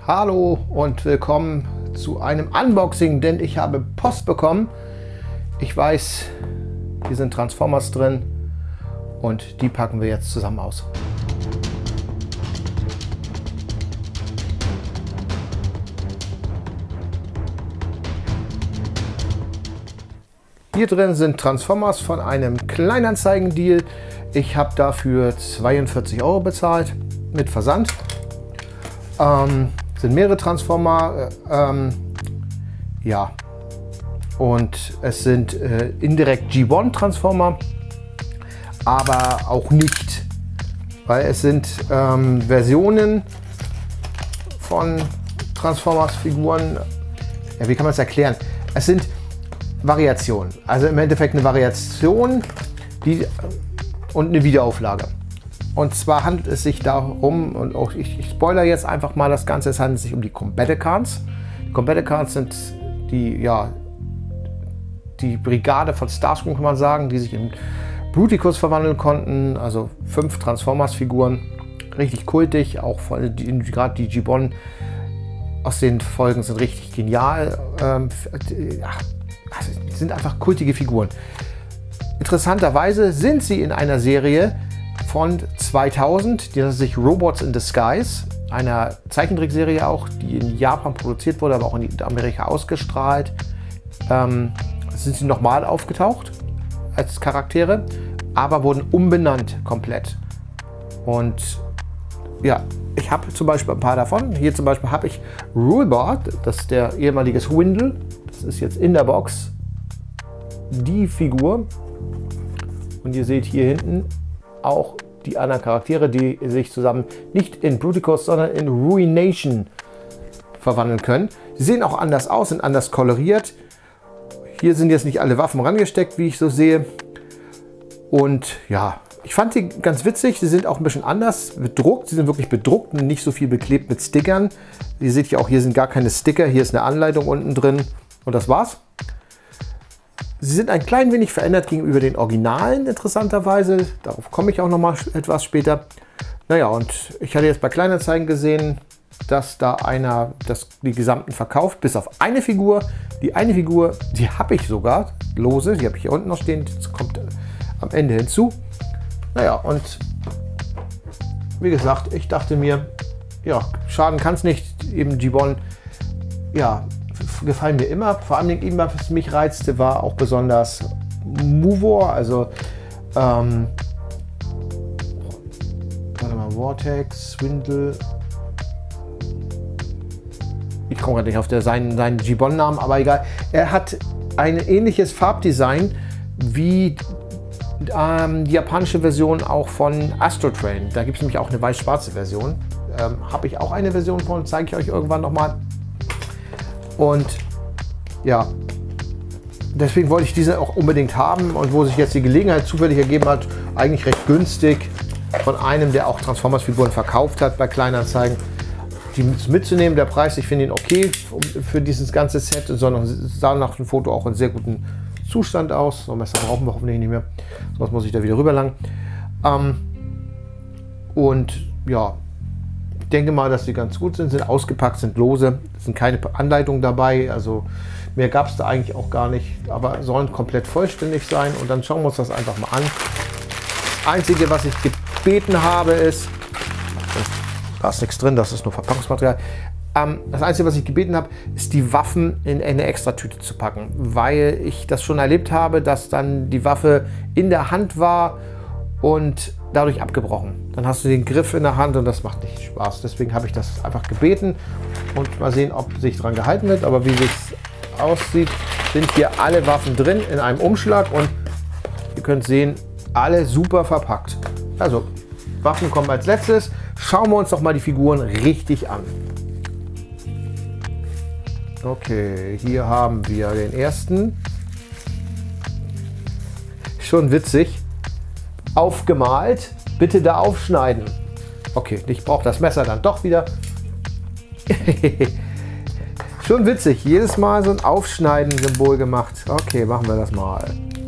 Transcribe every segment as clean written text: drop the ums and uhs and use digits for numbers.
Hallo und willkommen zu einem Unboxing, denn ich habe Post bekommen. Ich weiß, hier sind Transformers drin und die packen wir jetzt zusammen aus. Hier drin sind Transformers von einem Kleinanzeigendeal. Ich habe dafür 42 € bezahlt mit Versand. Sind mehrere Transformer, ja, und es sind indirekt G1 Transformer, aber auch nicht, weil es sind Versionen von Transformers Figuren. Ja, wie kann man es erklären? Es sind Variationen, also im Endeffekt eine Variation und eine Wiederauflage. Und zwar handelt es sich darum, und auch ich spoilere jetzt einfach mal das Ganze, es handelt sich um die Combaticons. Die Combaticons sind die Brigade von Starscream, kann man sagen, die sich in Bruticus verwandeln konnten. Also 5 Transformers-Figuren, richtig kultig, auch gerade die Gibbon aus den Folgen sind richtig genial. Die sind einfach kultige Figuren. Interessanterweise sind sie in einer Serie von 2000, die nennt sich Robots in Disguise, einer Zeichentrickserie auch, die in Japan produziert wurde, aber auch in Amerika ausgestrahlt. Sind sie nochmal aufgetaucht als Charaktere, aber wurden umbenannt komplett. Und ja, ich habe zum Beispiel ein paar davon. Hier zum Beispiel habe ich Rulebart, das ist der ehemalige Swindle. Das ist jetzt in der Box die Figur. Und ihr seht hier hinten auch die anderen Charaktere, die sich zusammen nicht in Bruticus, sondern in Ruination verwandeln können. Sie sehen auch anders aus, sind anders koloriert. Hier sind jetzt nicht alle Waffen rangesteckt, wie ich so sehe. Und ja, ich fand sie ganz witzig. Sie sind auch ein bisschen anders bedruckt. Sie sind wirklich bedruckt und nicht so viel beklebt mit Stickern. Ihr seht ja auch, hier sind gar keine Sticker. Hier ist eine Anleitung unten drin und das war's. Sie sind ein klein wenig verändert gegenüber den Originalen, interessanterweise. Darauf komme ich auch noch mal etwas später. Naja, und ich hatte jetzt bei Kleinanzeigen gesehen, dass da einer die gesamten verkauft, bis auf eine Figur. Die eine Figur, die habe ich sogar, lose, die habe ich hier unten noch stehen. Das kommt am Ende hinzu. Naja, und wie gesagt, ich dachte mir, ja, schaden kann es nicht. Eben Gibbon, ja, gefallen mir immer. Vor allem eben, was mich reizte, war auch besonders Movor, also warte mal, Vortex, Swindle. Ich komme gerade nicht auf seinen Gibbon-Namen, aber egal. Er hat ein ähnliches Farbdesign wie die japanische Version auch von Astro Train. Da gibt es nämlich auch eine weiß-schwarze Version. Habe ich auch eine Version von, zeige ich euch irgendwann nochmal. Und ja, deswegen wollte ich diese auch unbedingt haben, und wo sich jetzt die Gelegenheit zufällig ergeben hat, eigentlich recht günstig von einem, der auch Transformers-Figuren verkauft hat bei Kleinanzeigen, die mitzunehmen. Der Preis, ich finde ihn okay für dieses ganze Set, sondern sah nach dem Foto auch in sehr guten Zustand aus. So ein Messer brauchen wir hoffentlich nicht mehr, sonst muss ich da wieder rüber lang. Und ja, ich denke mal, dass sie ganz gut sind ausgepackt, sind lose, sind keine Anleitungen dabei, also mehr gab es da eigentlich auch gar nicht, aber sollen komplett vollständig sein. Und dann schauen wir uns das einfach mal an. Das Einzige, was ich gebeten habe, ist, da ist nichts drin, das ist nur Verpackungsmaterial. Das Einzige, was ich gebeten habe, ist, die Waffen in eine Extratüte zu packen, weil ich das schon erlebt habe, dass dann die Waffe in der Hand war und dadurch abgebrochen. Dann hast du den Griff in der Hand und das macht nicht Spaß. Deswegen habe ich das einfach gebeten und mal sehen, ob sich daran gehalten wird. Aber wie es aussieht, sind hier alle Waffen drin in einem Umschlag und ihr könnt sehen, alle super verpackt. Also Waffen kommen als letztes. Schauen wir uns doch mal die Figuren richtig an. Okay, hier haben wir den ersten. Schon witzig. Aufgemalt. Bitte da aufschneiden. Okay, ich brauche das Messer dann doch wieder. Schon witzig. Jedes Mal so ein Aufschneiden-Symbol gemacht. Okay, machen wir das mal.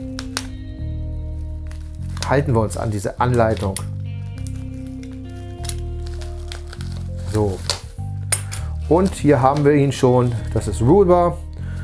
Halten wir uns an diese Anleitung. So. Und hier haben wir ihn schon. Das ist Rulbar.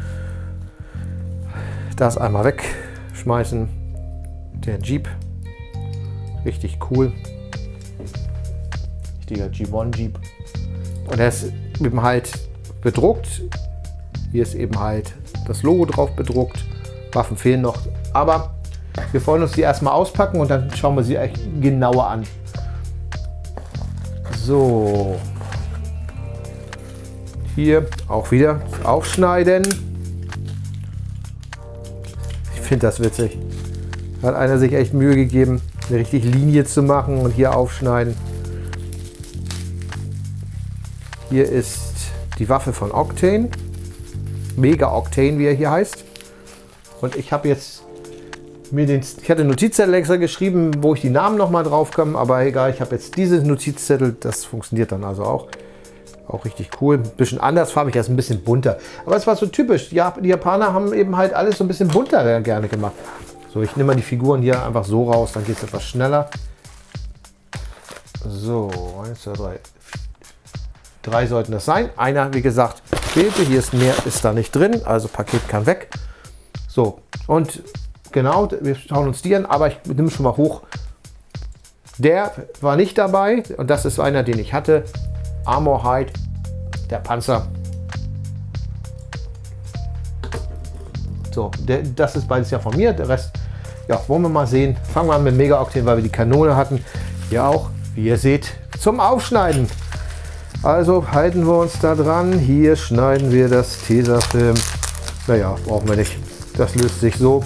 Das einmal wegschmeißen. Der Jeep. Richtig cool. Richtiger G1 Jeep. Und er ist eben halt bedruckt. Hier ist eben halt das Logo drauf bedruckt. Waffen fehlen noch. Aber wir wollen uns die erstmal auspacken und dann schauen wir sie echt genauer an. So. Hier auch wieder aufschneiden. Ich finde das witzig. Hat einer sich echt Mühe gegeben, eine richtige Linie zu machen und hier aufschneiden. Hier ist die Waffe von Octane. Mega Octane, wie er hier heißt. Und ich habe jetzt ich hatte Notizzettel extra geschrieben, wo ich die Namen nochmal drauf komme, aber egal, ich habe jetzt dieses Notizzettel, das funktioniert dann also auch. Auch richtig cool. Ein bisschen andersfarbig, das ist ein bisschen bunter. Aber es war so typisch. Ja, die Japaner haben eben halt alles so ein bisschen bunter gerne gemacht. So, ich nehme mal die Figuren hier einfach so raus, dann geht es etwas schneller. So, 1, 2, 3. 3 sollten das sein. Einer, wie gesagt, fehlte. Hier ist mehr, ist da nicht drin, also Paket kann weg. So, und genau, wir schauen uns die an, aber ich nehme schon mal hoch. Der war nicht dabei und das ist einer, den ich hatte. Armor Hide, der Panzer. So, das ist beides ja von mir. Der Rest, ja, wollen wir mal sehen. Fangen wir an mit Mega Octane, weil wir die Kanone hatten. Hier auch, wie ihr seht, zum Aufschneiden. Also halten wir uns da dran. Hier schneiden wir das Tesafilm. Naja, brauchen wir nicht. Das löst sich so.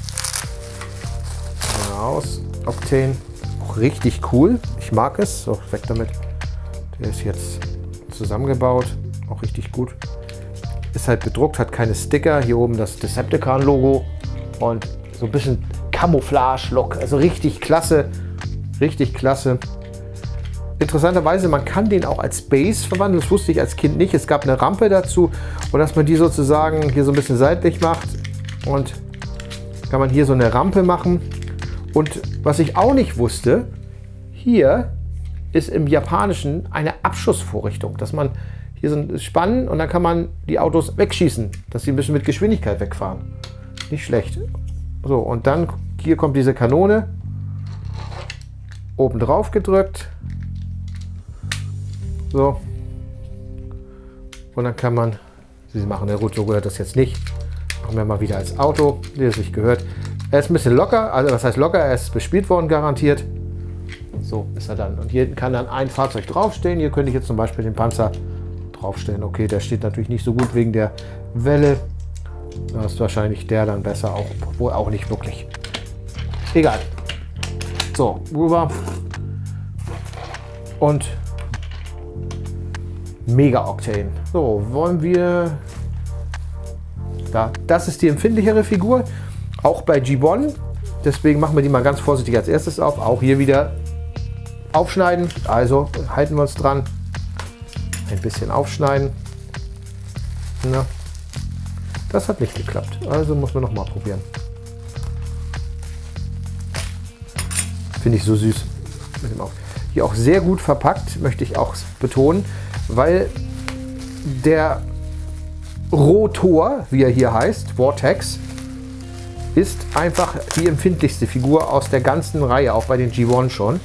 Aus. Octane. Auch richtig cool. Ich mag es. So, weg damit. Der ist jetzt zusammengebaut. Auch richtig gut. Ist halt bedruckt, hat keine Sticker. Hier oben das Decepticon-Logo. Und so ein bisschen Camouflage-Look. Also richtig klasse. Richtig klasse. Interessanterweise, man kann den auch als Base verwandeln. Das wusste ich als Kind nicht. Es gab eine Rampe dazu. Und dass man die sozusagen hier so ein bisschen seitlich macht. Und kann man hier so eine Rampe machen. Und was ich auch nicht wusste, hier ist im Japanischen eine Abschussvorrichtung, dass man hier so ein Spannen und dann kann man die Autos wegschießen, dass sie ein bisschen mit Geschwindigkeit wegfahren. Nicht schlecht. So, und dann hier kommt diese Kanone, oben drauf gedrückt. So. Und dann kann man, sie machen, der Gut, so gehört das jetzt nicht. Machen wir mal wieder als Auto, wie es sich gehört. Er ist ein bisschen locker, also was heißt locker, er ist bespielt worden, garantiert. So ist er dann. Und hier kann dann ein Fahrzeug draufstehen. Hier könnte ich jetzt zum Beispiel den Panzer draufstellen. Okay, der steht natürlich nicht so gut wegen der Welle. Da ist wahrscheinlich der dann besser, auch, obwohl auch nicht wirklich. Egal. So, rüber. Und Mega Octane. So, wollen wir... Da, das ist die empfindlichere Figur. Auch bei G1. Deswegen machen wir die mal ganz vorsichtig als erstes auf. Auch hier wieder aufschneiden. Also halten wir uns dran. Ein bisschen aufschneiden. Na, das hat nicht geklappt. Also muss man noch mal probieren. Finde ich so süß. Hier auch sehr gut verpackt, möchte ich auch betonen, weil der Rotor, wie er hier heißt, Vortex, ist einfach die empfindlichste Figur aus der ganzen Reihe, auch bei den G1 schon.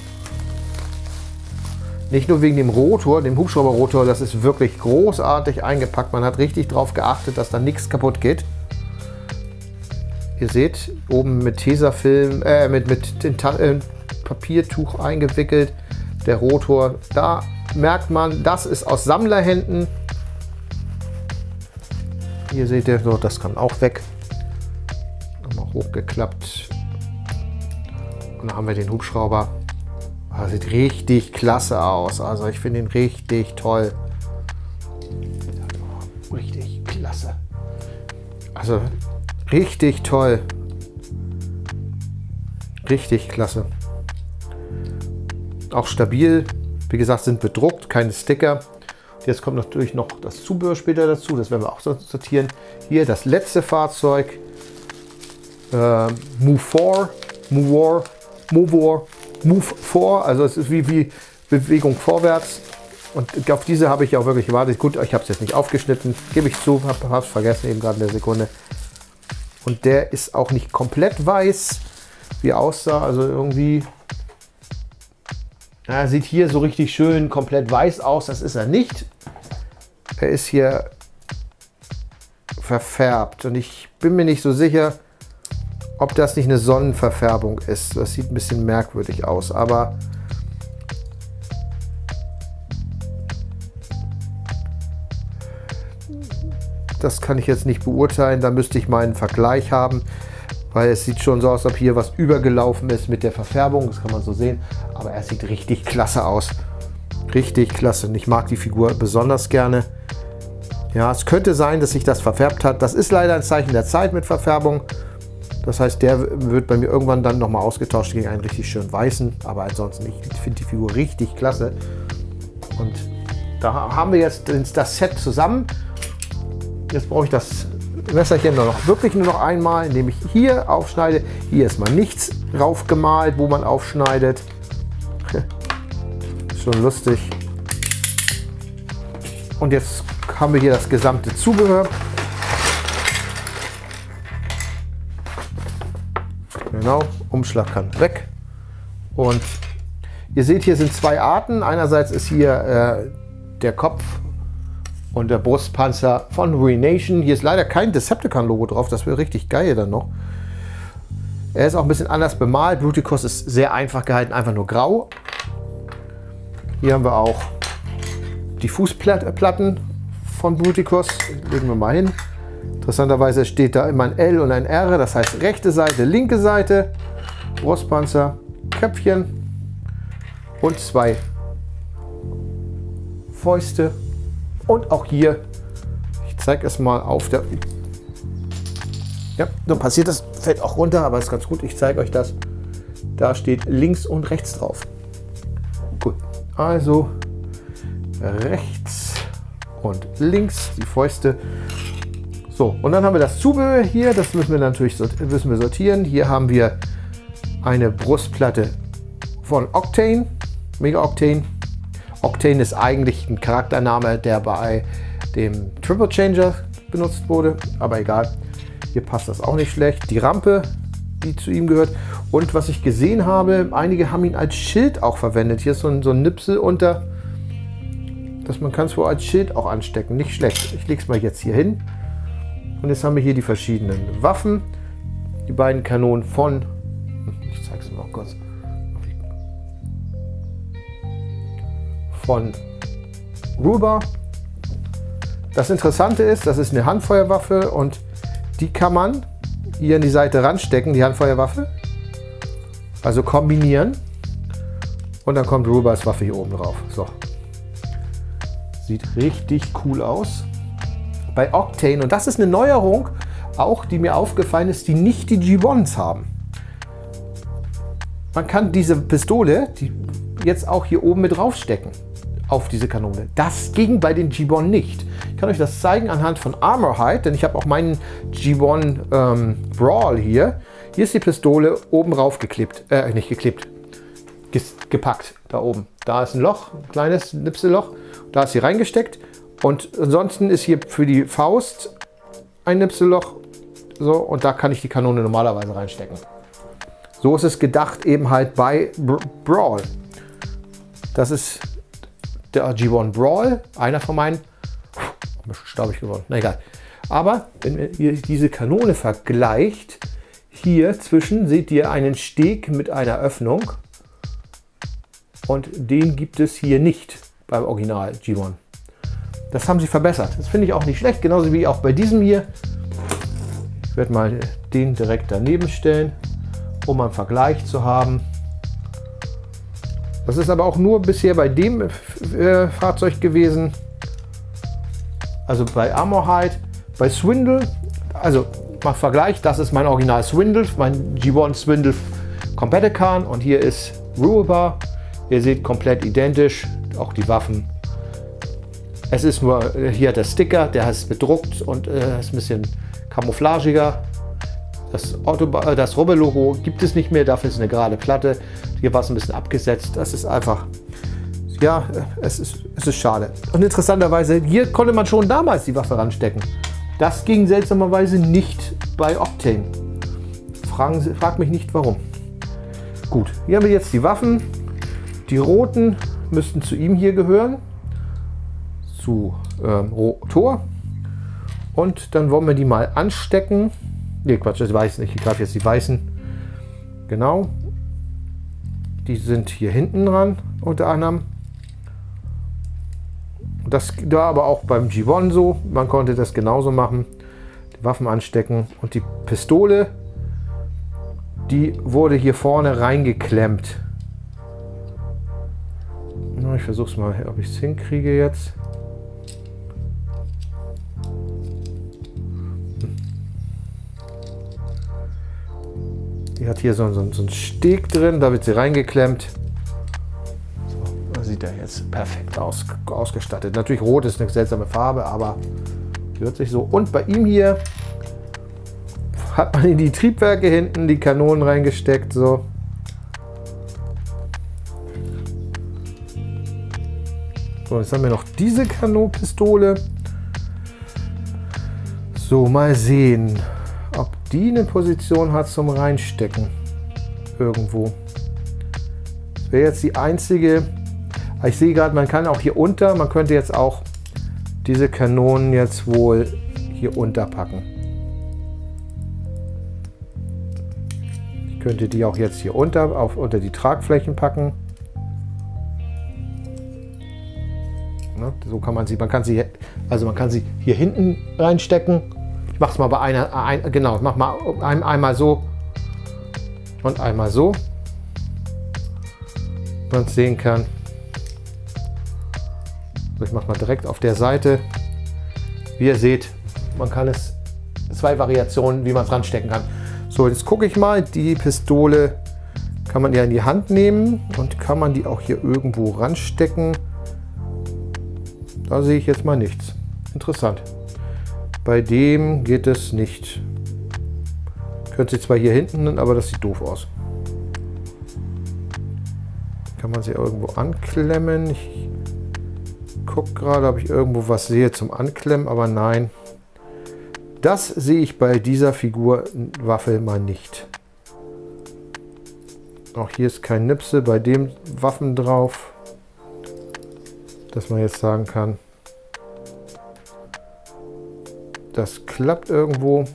Nicht nur wegen dem Rotor, dem Hubschrauberrotor, das ist wirklich großartig eingepackt. Man hat richtig darauf geachtet, dass da nichts kaputt geht. Ihr seht, oben mit Tesafilm, mit Papiertuch eingewickelt, der Rotor. Da merkt man, das ist aus Sammlerhänden. Hier seht ihr, so, das kann auch weg. Nochmal hochgeklappt. Und dann haben wir den Hubschrauber. Das sieht richtig klasse aus. Also ich finde ihn richtig toll. Richtig klasse. Also richtig toll. Richtig klasse. Auch stabil. Wie gesagt, sind bedruckt, keine Sticker. Jetzt kommt natürlich noch das Zubehör später dazu. Das werden wir auch sortieren. Hier das letzte Fahrzeug. Move 4, also es ist wie Bewegung vorwärts. Und auf diese habe ich auch wirklich gewartet. Gut, ich habe es jetzt nicht aufgeschnitten, gebe ich zu, habe es vergessen eben gerade in der Sekunde. Und der ist auch nicht komplett weiß, wie er aussah. Also irgendwie, er sieht hier so richtig schön komplett weiß aus. Das ist er nicht. Er ist hier verfärbt und ich bin mir nicht so sicher, ob das nicht eine Sonnenverfärbung ist. Das sieht ein bisschen merkwürdig aus, aber das kann ich jetzt nicht beurteilen. Da müsste ich meinen Vergleich haben, weil es sieht schon so aus, als ob hier was übergelaufen ist mit der Verfärbung. Das kann man so sehen, aber er sieht richtig klasse aus. Richtig klasse und ich mag die Figur besonders gerne. Ja, es könnte sein, dass sich das verfärbt hat. Das ist leider ein Zeichen der Zeit mit Verfärbung. Das heißt, der wird bei mir irgendwann dann nochmal ausgetauscht gegen einen richtig schönen weißen. Aber ansonsten, ich finde die Figur richtig klasse. Und da haben wir jetzt das Set zusammen. Jetzt brauche ich das Messerchen wirklich nur noch einmal, indem ich hier aufschneide. Hier ist mal nichts drauf gemalt, wo man aufschneidet. Schon lustig. Und jetzt haben wir hier das gesamte Zubehör. Genau, Umschlag kann weg. Und ihr seht, hier sind zwei Arten. Einerseits ist hier der Kopf und der Brustpanzer von Ruination. Hier ist leider kein Decepticon-Logo drauf. Das wäre richtig geil dann noch. Er ist auch ein bisschen anders bemalt. Bruticus ist sehr einfach gehalten, einfach nur grau. Hier haben wir auch die Fußplatten von Bruticus. Legen wir mal hin. Interessanterweise steht da immer ein L und ein R. Das heißt rechte Seite, linke Seite. Brustpanzer, Köpfchen und zwei Fäuste. Und auch hier, ich zeige es mal auf der... Ja, dann passiert das, fällt auch runter, aber ist ganz gut. Ich zeige euch das. Da steht links und rechts drauf. Gut, also rechts und links die Fäuste. So, und dann haben wir das Zubehör hier. Das müssen wir natürlich sortieren. Hier haben wir eine Brustplatte von Octane, Mega Octane. Octane ist eigentlich ein Charaktername, der bei dem Triple Changer benutzt wurde, aber egal. Hier passt das auch nicht schlecht. Die Rampe, die zu ihm gehört. Und was ich gesehen habe, einige haben ihn als Schild auch verwendet. Hier ist so ein Nipsel unter, dass man kann es wohl als Schild auch anstecken. Nicht schlecht. Ich lege es mal jetzt hier hin. Und jetzt haben wir hier die verschiedenen Waffen. Die beiden Kanonen von... Ich zeige es mal kurz. Von Ruleba. Das Interessante ist, das ist eine Handfeuerwaffe und die kann man hier an die Seite ranstecken, die Handfeuerwaffe. Also kombinieren. Und dann kommt Rulebas Waffe hier oben drauf. So. Sieht richtig cool aus. Bei Octane, und das ist eine Neuerung, auch die mir aufgefallen ist, die nicht die G1s haben. Man kann diese Pistole, die jetzt auch hier oben mit draufstecken auf diese Kanone. Das ging bei den G1 nicht. Ich kann euch das zeigen anhand von Armorhide, denn ich habe auch meinen G1 Brawl hier. Hier ist die Pistole oben rauf geklebt, nicht geklebt, gepackt, da oben. Da ist ein Loch, ein kleines Nipselloch, da ist sie reingesteckt und ansonsten ist hier für die Faust ein Nipselloch, so, und da kann ich die Kanone normalerweise reinstecken. So ist es gedacht eben halt bei Brawl. Das ist der G1 Brawl, einer von meinen, ein bisschen staubig geworden, na egal. Aber wenn ihr diese Kanone vergleicht, hier zwischen seht ihr einen Steg mit einer Öffnung und den gibt es hier nicht beim Original G1. Das haben sie verbessert. Das finde ich auch nicht schlecht, genauso wie auch bei diesem hier. Ich werde mal den direkt daneben stellen, um einen Vergleich zu haben. Das ist aber auch nur bisher bei dem Fahrzeug gewesen. Also bei Armorhide, bei Swindle, also mal Vergleich, das ist mein Original Swindle, mein G1 Swindle Combaticon und hier ist Ruleba. Ihr seht komplett identisch, auch die Waffen. Es ist nur, hier hat der Sticker, der ist bedruckt und ist ein bisschen camouflagiger. Das Robbe-Logo gibt es nicht mehr, dafür ist eine gerade Platte. Hier war es ein bisschen abgesetzt. Das ist einfach, Ja, es ist schade. Und interessanterweise, hier konnte man schon damals die Waffe ranstecken. Das ging seltsamerweise nicht bei Octane. Frag mich nicht warum. Gut, hier haben wir jetzt die Waffen. Die roten müssten zu ihm hier gehören. Zu Rotor. Und dann wollen wir die mal anstecken. Ne, Quatsch, das weißen. Ich greife jetzt die weißen. Genau. Die sind hier hinten dran, unter anderem. Das war aber auch beim G1 so. Man konnte das genauso machen. Die Waffen anstecken. Und die Pistole, die wurde hier vorne reingeklemmt. Na, ich versuche es mal, ob ich es hinkriege jetzt. Die hat hier so einen Steg drin, da wird sie reingeklemmt. So, da sieht er jetzt perfekt ausgestattet. Natürlich rot ist eine seltsame Farbe, aber hört sich so. Und bei ihm hier hat man in die Triebwerke hinten die Kanonen reingesteckt. So. So, jetzt haben wir noch diese Kanonenpistole. So, mal sehen, ob die eine Position hat zum Reinstecken. Irgendwo. Das wäre jetzt die einzige. Ich sehe gerade, man kann auch hier unter, man könnte jetzt auch diese Kanonen jetzt wohl hier unterpacken. Ich könnte die auch jetzt hier unter die Tragflächen packen. So kann man sie, man kann sie hier hinten reinstecken. Ich mache es mal bei einer, genau, ich mache mal einmal so und einmal so, man sehen kann. So, ich mache mal direkt auf der Seite. Wie ihr seht, man kann es, zwei Variationen, wie man es ranstecken kann. So, jetzt gucke ich mal, die Pistole kann man ja in die Hand nehmen und kann man die auch hier irgendwo ranstecken. Da sehe ich jetzt mal nichts. Interessant. Bei dem geht es nicht. Könnte sie zwar hier hinten, aber das sieht doof aus. Kann man sie irgendwo anklemmen? Ich gucke gerade, ob ich irgendwo was sehe zum Anklemmen, aber nein. Das sehe ich bei dieser Figurwaffe mal nicht. Auch hier ist kein Nipsel bei dem Waffen drauf, dass man jetzt sagen kann, das klappt irgendwo.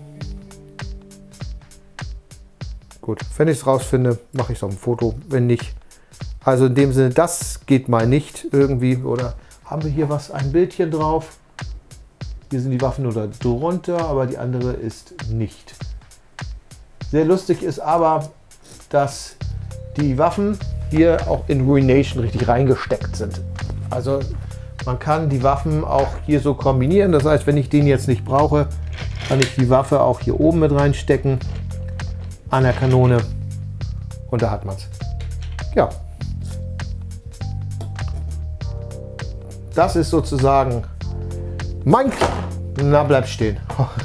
Gut, wenn ich es rausfinde, mache ich es auf ein Foto. Wenn nicht, also in dem Sinne, das geht mal nicht irgendwie. Oder haben wir hier was, ein Bildchen drauf? Hier sind die Waffen nur da drunter, aber die andere ist nicht. Sehr lustig ist aber, dass die Waffen hier auch in Ruination richtig reingesteckt sind. Also man kann die Waffen auch hier so kombinieren. Das heißt, wenn ich den jetzt nicht brauche, kann ich die Waffe auch hier oben mit reinstecken an der Kanone und da hat man es. Ja. Das ist sozusagen mein... Na, bleib stehen.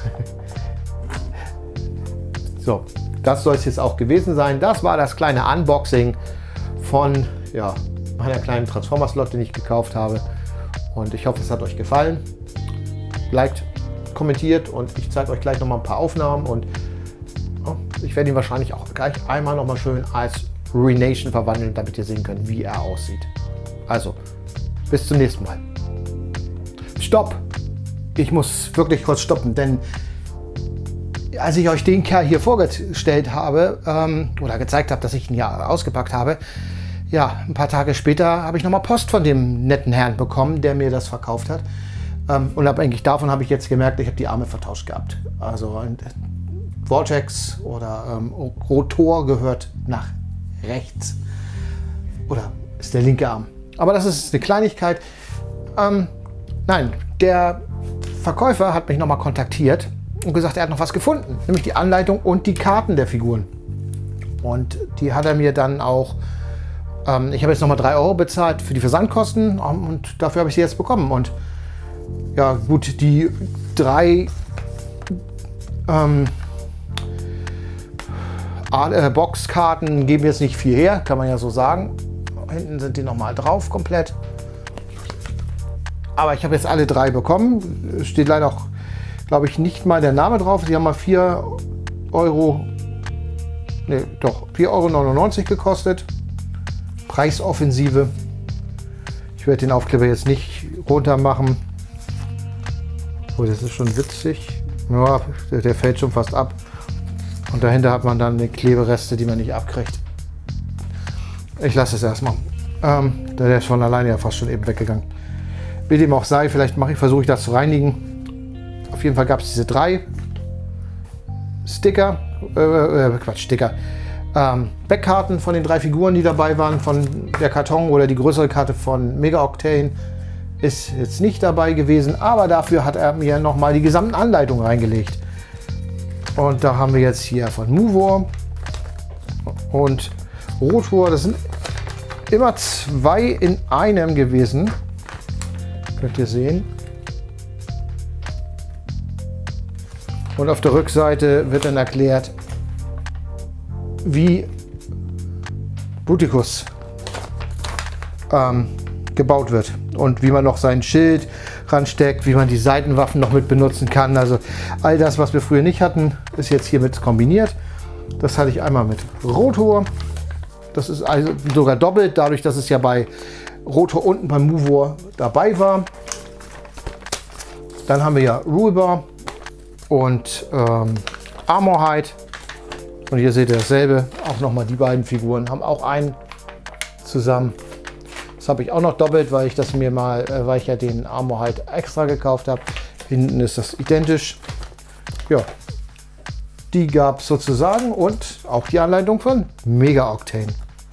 So, das soll es jetzt auch gewesen sein. Das war das kleine Unboxing von meiner kleinen Transformer-Slot, den ich gekauft habe. Und ich hoffe, es hat euch gefallen. Liked, kommentiert und ich zeige euch gleich noch mal ein paar Aufnahmen. Und ich werde ihn wahrscheinlich auch gleich einmal noch mal schön als Ruination verwandeln, damit ihr sehen könnt, wie er aussieht. Also, bis zum nächsten Mal. Stopp! Ich muss wirklich kurz stoppen, denn als ich euch den Kerl hier vorgestellt habe oder gezeigt habe, dass ich ihn ja ausgepackt habe, ja, ein paar Tage später habe ich nochmal Post von dem netten Herrn bekommen, der mir das verkauft hat. Unabhängig davon habe ich jetzt gemerkt, ich habe die Arme vertauscht gehabt. Also Vortex oder Rotor gehört nach rechts. Oder ist der linke Arm. Aber das ist eine Kleinigkeit. Nein, der Verkäufer hat mich nochmal kontaktiert und gesagt, er hat noch was gefunden. Nämlich die Anleitung und die Karten der Figuren. Und die hat er mir dann auch... ich habe jetzt nochmal 3 € bezahlt für die Versandkosten und dafür habe ich sie jetzt bekommen. Und ja gut, die 3 Boxkarten geben jetzt nicht viel her, kann man ja so sagen. Hinten sind die nochmal drauf komplett. Aber ich habe jetzt alle 3 bekommen. Steht leider auch, glaube ich, nicht mal der Name drauf. Sie haben mal 4 Euro, ne, doch, 4,99 Euro gekostet. Preisoffensive. Ich werde den Aufkleber jetzt nicht runter machen. Oh, das ist schon witzig. Ja, der fällt schon fast ab. Und dahinter hat man dann die Klebereste, die man nicht abkriegt. Ich lasse es erstmal. Der ist von alleine ja fast schon eben weggegangen. Wie dem auch sei, vielleicht versuche ich das zu reinigen. Auf jeden Fall gab es diese 3 Sticker, Backkarten von den 3 Figuren, die dabei waren. Von der Karton oder die größere Karte von Mega Octane ist jetzt nicht dabei gewesen, aber dafür hat er mir nochmal die gesamten Anleitungen reingelegt. Und da haben wir jetzt hier von Muvor und Rotor. Das sind immer 2 in einem gewesen. Könnt ihr sehen. Und auf der Rückseite wird dann erklärt, wie Bruticus gebaut wird und wie man noch sein Schild ransteckt, wie man die Seitenwaffen noch mit benutzen kann. Also all das, was wir früher nicht hatten, ist jetzt hiermit kombiniert. Das hatte ich einmal mit Rotor. Das ist also sogar doppelt, dadurch, dass es ja bei Rotor unten beim Muvor dabei war. Dann haben wir ja Rulbar und Armorhide. Und hier seht ihr dasselbe. Auch nochmal die beiden Figuren haben auch einen zusammen. Das habe ich auch noch doppelt, weil ich das mir mal, weil ich ja den Armorhide extra gekauft habe. Hinten ist das identisch. Ja, die gab es sozusagen und auch die Anleitung von Mega Octane.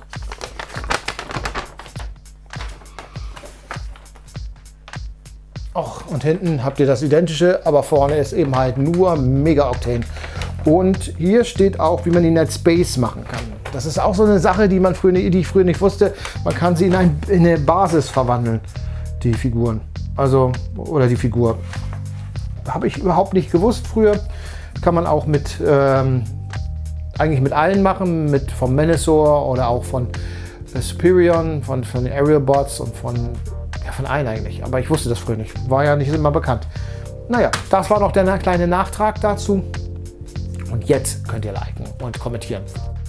Och, und hinten habt ihr das identische, aber vorne ist eben halt nur Mega Octane. Und hier steht auch, wie man die Net Space machen kann. Das ist auch so eine Sache, die ich früher nicht wusste. Man kann sie in eine Basis verwandeln, die Figuren. Also, oder die Figur. Habe ich überhaupt nicht gewusst früher. Kann man auch mit, eigentlich mit allen machen. Vom Menasor oder auch von Superion, von den Aerial Bots und von allen eigentlich. Aber ich wusste das früher nicht. War ja nicht immer bekannt. Naja, das war noch der kleine Nachtrag dazu. Und jetzt könnt ihr liken und kommentieren.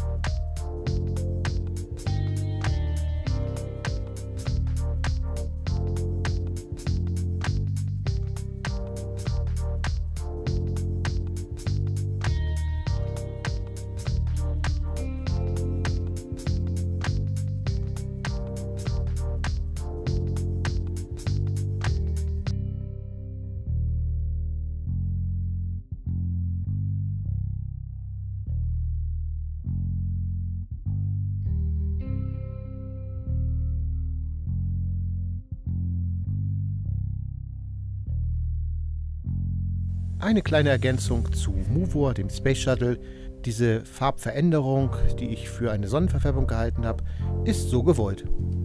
Eine kleine Ergänzung zu Muvor, dem Space Shuttle. Diese Farbveränderung, die ich für eine Sonnenverfärbung gehalten habe, ist so gewollt.